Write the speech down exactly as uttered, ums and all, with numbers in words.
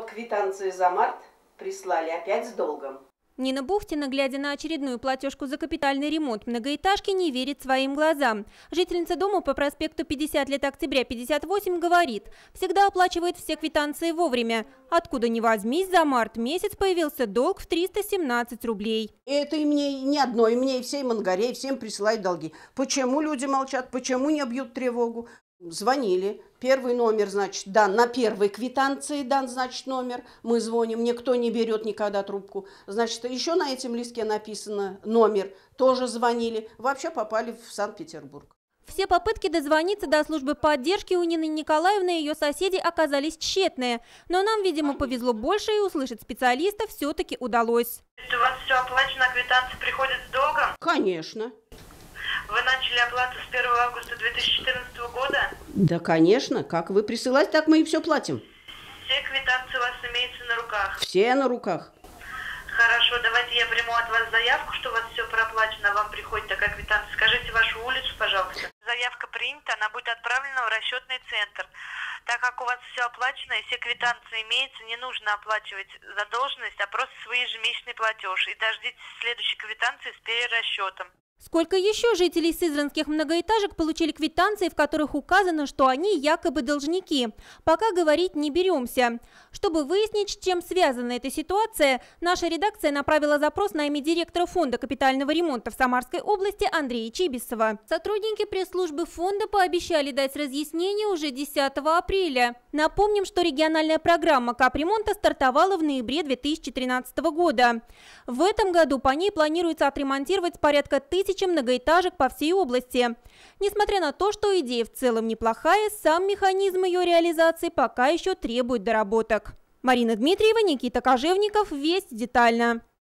квитанции за март прислали опять с долгом. Нина Бухтина, глядя на очередную платежку за капитальный ремонт многоэтажки, не верит своим глазам. Жительница дома по проспекту пятьдесят лет октября пятьдесят восемь говорит, всегда оплачивает все квитанции вовремя. Откуда ни возьмись, за март месяц появился долг в триста семнадцать рублей. Это и мне не одно, и мне, и всей Мангаре, и всем присылают долги. Почему люди молчат, почему не бьют тревогу? Звонили. Первый номер, значит, дан на первой квитанции, дан, значит, номер. Мы звоним, никто не берет никогда трубку. Значит, еще на этом листке написано номер. Тоже звонили. Вообще попали в Санкт-Петербург. Все попытки дозвониться до службы поддержки у Нины Николаевны и ее соседей оказались тщетные. Но нам, видимо, повезло больше, и услышать специалиста все-таки удалось. У вас все оплачено, квитанции приходят с долгом? Конечно. Вы начали оплату с первого августа две тысячи четырнадцатого года? Да, конечно. Как вы присылаете, так мы и все платим. Все квитанции у вас имеются на руках? Все на руках. Хорошо, давайте я приму от вас заявку, что у вас все проплачено, вам приходит такая квитанция. Скажите вашу улицу, пожалуйста. Заявка принята, она будет отправлена в расчетный центр. Так как у вас все оплачено и все квитанции имеются, не нужно оплачивать задолженность, а просто свой ежемесячный платеж. И дождитесь следующей квитанции с перерасчетом. Сколько еще жителей сызранских многоэтажек получили квитанции, в которых указано, что они якобы должники? Пока говорить не беремся. Чтобы выяснить, с чем связана эта ситуация, наша редакция направила запрос на имя директора фонда капитального ремонта в Самарской области Андрея Чибисова. Сотрудники пресс-службы фонда пообещали дать разъяснение уже десятого апреля. Напомним, что региональная программа капремонта стартовала в ноябре две тысячи тринадцатого года. В этом году по ней планируется отремонтировать порядка тысячи многоэтажек по всей области. Несмотря на то, что идея в целом неплохая, сам механизм ее реализации пока еще требует доработок. Марина Дмитриева, Никита Кожевников. Весть детально.